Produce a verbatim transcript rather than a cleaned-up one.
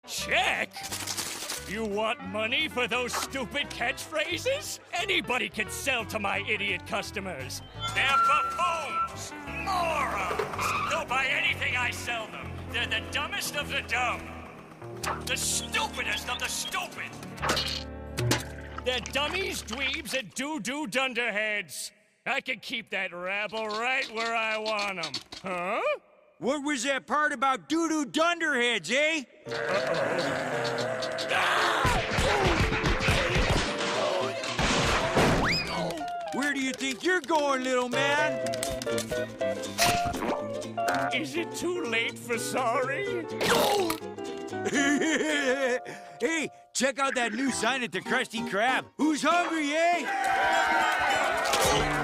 Check? You want money for those stupid catchphrases? Anybody can sell to my idiot customers. They're buffoons, morons. They'll buy anything I sell them. They're the dumbest of the dumb. The stupidest of the stupid. They're dummies, dweebs, and doo-doo dunderheads. I can keep that rabble right where I want them. Huh? What was that part about doo-doo dunderheads, eh? Where do you think you're going, little man? Is it too late for sorry? Hey, check out that new sign at the Krusty Krab. Who's hungry, eh?